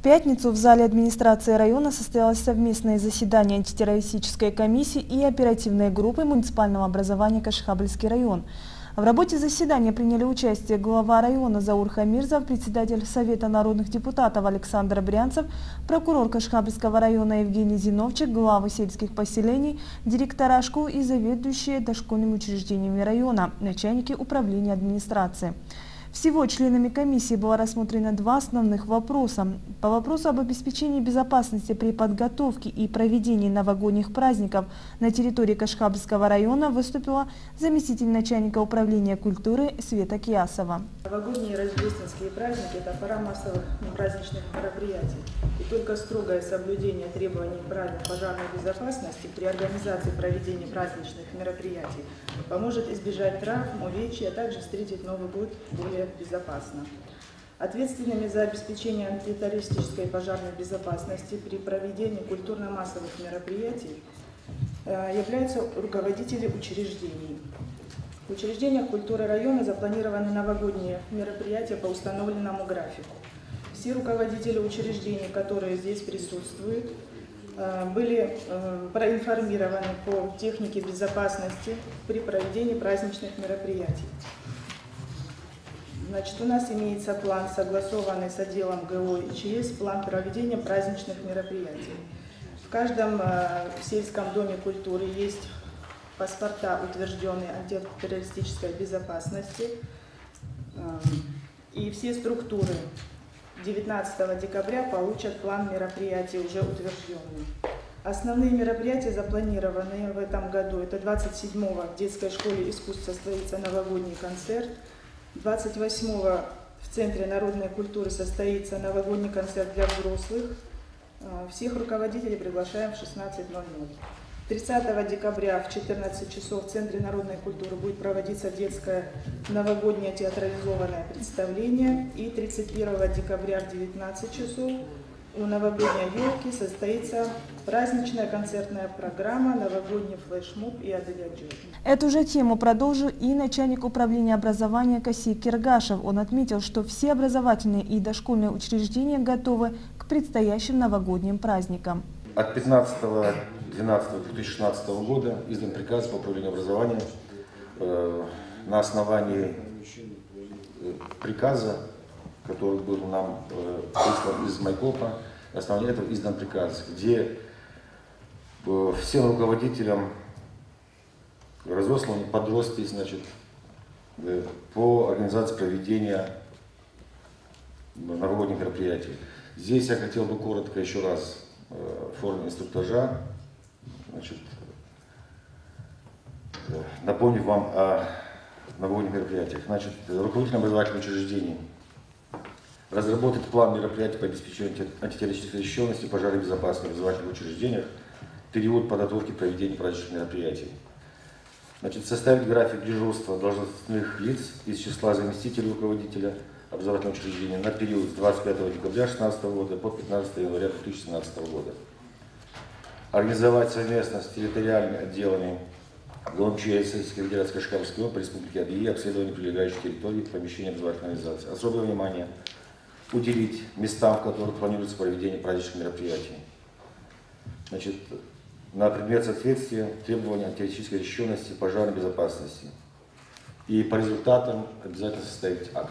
пятницу в зале администрации района состоялось совместное заседание антитеррористической комиссии и оперативной группы муниципального образования Кашхабльский район. В работе заседания приняли участие глава района Заур Хамирзов, председатель Совета народных депутатов Александр Брянцев, прокурор Кашхабльского района Евгений Зиновчик, главы сельских поселений, директора школ и заведующие дошкольными учреждениями района, начальники управления администрации. Всего членами комиссии было рассмотрено два основных вопроса. По вопросу об обеспечении безопасности при подготовке и проведении новогодних праздников на территории Кашхабльского района выступила заместитель начальника управления культуры Света Киясова. Новогодние и рождественские праздники – это пора массовых праздничных мероприятий. И только строгое соблюдение требований правил пожарной безопасности при организации проведения праздничных мероприятий поможет избежать травм, увечий, а также встретить Новый год более безопасно. Ответственными за обеспечение антитеррористической и пожарной безопасности при проведении культурно-массовых мероприятий являются руководители учреждений. В учреждениях культуры района запланированы новогодние мероприятия по установленному графику. Все руководители учреждений, которые здесь присутствуют, были проинформированы по технике безопасности при проведении праздничных мероприятий. Значит, у нас имеется план, согласованный с отделом ГО и ЧС, план проведения праздничных мероприятий. В каждом сельском доме культуры есть паспорта, утвержденные антитеррористической безопасности, и все структуры 19 декабря получат план мероприятий уже утвержденный. Основные мероприятия, запланированные в этом году, это 27-го в детской школе искусств состоится новогодний концерт, 28-го в Центре народной культуры состоится новогодний концерт для взрослых. Всех руководителей приглашаем в 16:00. 30 декабря в 14 часов в Центре народной культуры будет проводиться детское новогоднее театрализованное представление. И 31 декабря в 19 часов у новогодней елки состоится праздничная концертная программа, новогодний флешмоб и адыгаджи. Эту же тему продолжил и начальник управления образования Касик Киргашев. Он отметил, что все образовательные и дошкольные учреждения готовы к предстоящим новогодним праздникам. От 15.12.2016 года издан приказ по управлению образованием. На основании приказа, который был нам прислан из Майкопа, на основании этого издан приказ, где всем руководителям разосланы подростки, значит, по организации проведения новогодних мероприятий. Здесь я хотел бы коротко еще раз в форме инструктажа, значит, напомнить вам о новогодних мероприятиях. Значит, руководитель образовательных учреждений разработать план мероприятий по обеспечению антитеррористической защищенности и пожарной безопасности в образовательных учреждениях в период подготовки и проведения праздничных мероприятий. Значит, составить график дежурства должностных лиц из числа заместителей руководителя образовательного учреждения на период с 25 декабря 2016 года по 15 января 2017 года. Организовать совместно с территориальными отделами ГОМЧС и секретариат Кашхабльской области по республике Адыгея обследование прилегающих территорий помещения образовательной организации. Особое внимание уделить местам, в которых планируется проведение праздничных мероприятий. Значит, на предмет соответствия требованиям антитеррористической защищенности и пожарной безопасности. И по результатам обязательно составить акт.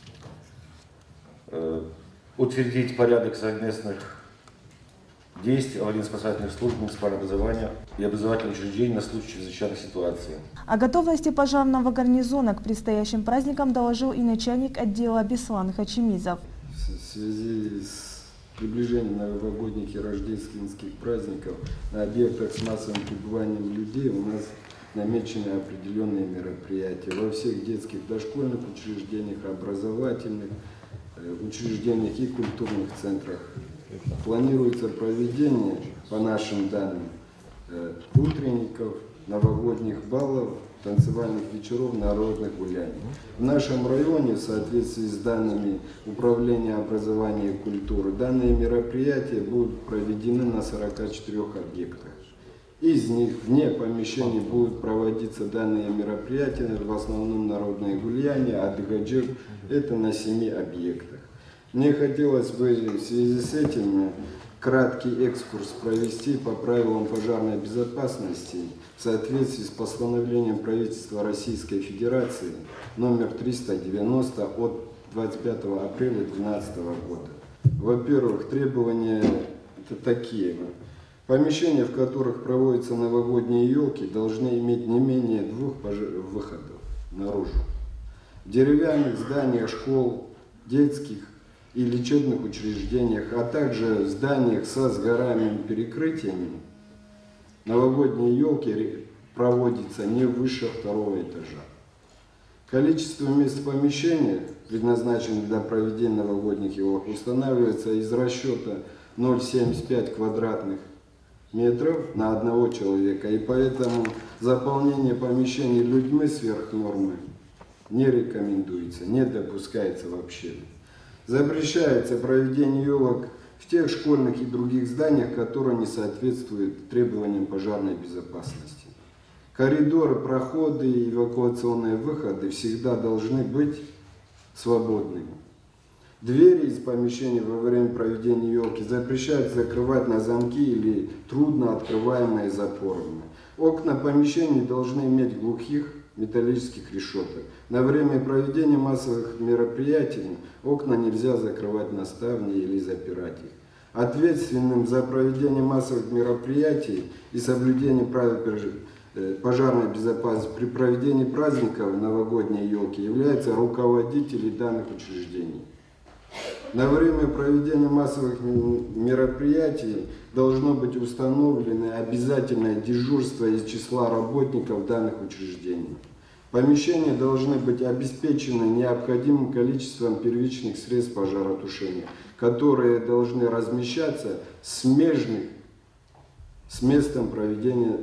Утвердить порядок совместных действий аварийно-спасательных служб муниципального образования и образовательных учреждений на случай чрезвычайной ситуации. О готовности пожарного гарнизона к предстоящим праздникам доложил и начальник отдела Беслан Хачемизов. В связи с приближением новогодних и рождественских праздников на объектах с массовым пребыванием людей у нас намечены определенные мероприятия. Во всех детских дошкольных учреждениях, образовательных учреждениях и культурных центрах планируется проведение, по нашим данным, утренников, новогодних баллов, танцевальных вечеров, народных гуляний. В нашем районе, в соответствии с данными Управления образования и культуры, данные мероприятия будут проведены на 44 объектах. Из них вне помещений будут проводиться данные мероприятия, в основном народные гуляния, адыгаджи, это на 7 объектах. Мне хотелось бы в связи с этим краткий экскурс провести по правилам пожарной безопасности в соответствии с постановлением правительства Российской Федерации номер 390 от 25 апреля 2012 года. Во-первых, требования такие. Помещения, в которых проводятся новогодние елки, должны иметь не менее 2 выходов наружу. В деревянных зданиях школ, детских и лечебных учреждениях, а также в зданиях со сгораемыми перекрытиями новогодние елки проводятся не выше 2-го этажа. Количество мест в помещениях, предназначенных для проведения новогодних елок, устанавливается из расчета 0,75 квадратных метров на одного человека, и поэтому заполнение помещений людьми сверх нормы не рекомендуется, не допускается вообще. Запрещается проведение елок в тех школьных и других зданиях, которые не соответствуют требованиям пожарной безопасности. Коридоры, проходы и эвакуационные выходы всегда должны быть свободными. Двери из помещений во время проведения елки запрещают закрывать на замки или трудно открываемые запорами. Окна помещений должны иметь глухих металлических решеток. На время проведения массовых мероприятий окна нельзя закрывать на ставни или запирать их. Ответственным за проведение массовых мероприятий и соблюдение правил пожарной безопасности при проведении праздников новогодней елки являются руководители данных учреждений. На время проведения массовых мероприятий должно быть установлено обязательное дежурство из числа работников данных учреждений. Помещения должны быть обеспечены необходимым количеством первичных средств пожаротушения, которые должны размещаться в смежных помещениях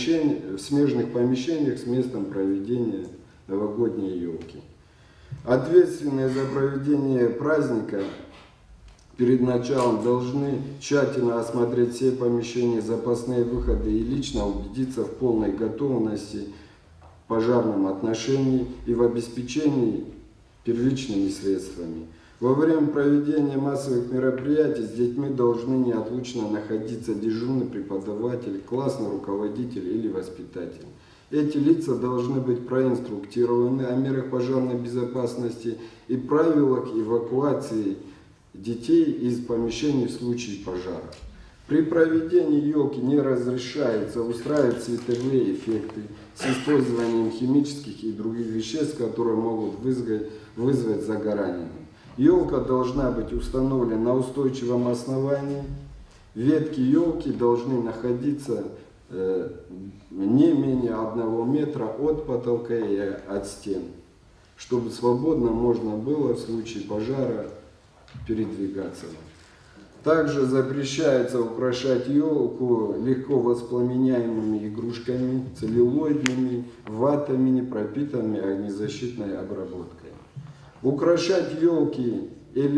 с местом проведения новогодней елки. Ответственные за проведение праздника перед началом должны тщательно осмотреть все помещения, запасные выходы и лично убедиться в полной готовности в пожарном отношении и в обеспечении первичными средствами. Во время проведения массовых мероприятий с детьми должны неотлучно находиться дежурный преподаватель, классный руководитель или воспитатель. Эти лица должны быть проинструктированы о мерах пожарной безопасности и правилах эвакуации детей из помещений в случае пожара. При проведении елки не разрешается устраивать световые эффекты с использованием химических и других веществ, которые могут вызвать загорание. Елка должна быть установлена на устойчивом основании. Ветки елки должны находиться не менее 1 метра от потолка и от стен, чтобы свободно можно было в случае пожара передвигаться. Также запрещается украшать елку легко воспламеняемыми игрушками, целлюлоидными, ватами, не пропитанными огнезащитной обработкой. Украшать елки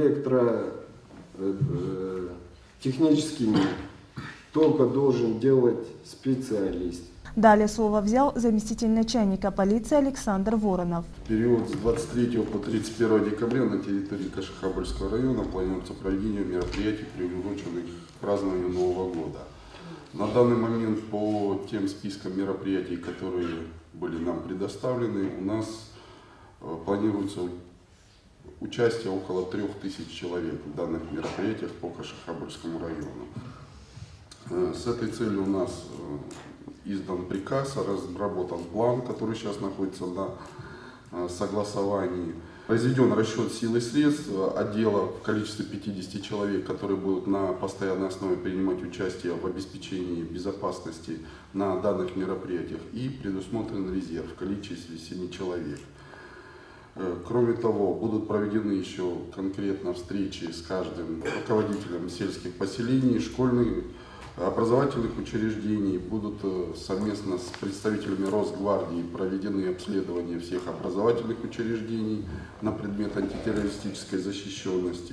электротехническими только должен делать специалист. Далее слово взял заместитель начальника полиции Александр Воронов. В период с 23 по 31 декабря на территории Кашихабльского района планируется проведение мероприятий, приуроченных к празднованию Нового года. На данный момент по тем спискам мероприятий, которые были нам предоставлены, у нас планируется участие около 3000 человек в данных мероприятиях по Кашихабльскому району. С этой целью у нас издан приказ, разработан план, который сейчас находится на согласовании. Произведен расчет сил и средств отдела в количестве 50 человек, которые будут на постоянной основе принимать участие в обеспечении безопасности на данных мероприятиях, и предусмотрен резерв в количестве 7 человек. Кроме того, будут проведены еще конкретно встречи с каждым руководителем сельских поселений, школьных, образовательных учреждений. Будут совместно с представителями Росгвардии проведены обследования всех образовательных учреждений на предмет антитеррористической защищенности.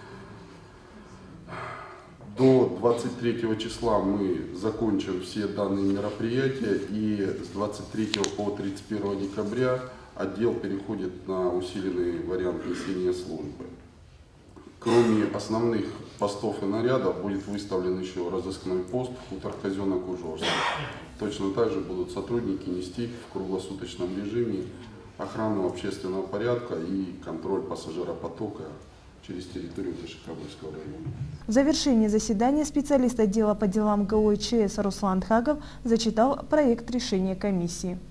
До 23 числа мы закончим все данные мероприятия, и с 23 по 31 декабря отдел переходит на усиленный вариант несения службы. Кроме основных постов и нарядов будет выставлен еще разыскной пост хутор Казенок Ужорский. Точно так же будут сотрудники нести в круглосуточном режиме охрану общественного порядка и контроль пассажиропотока через территорию Кашихабльского района. В завершении заседания специалист отдела по делам ГО и ЧС Руслан Хагов зачитал проект решения комиссии.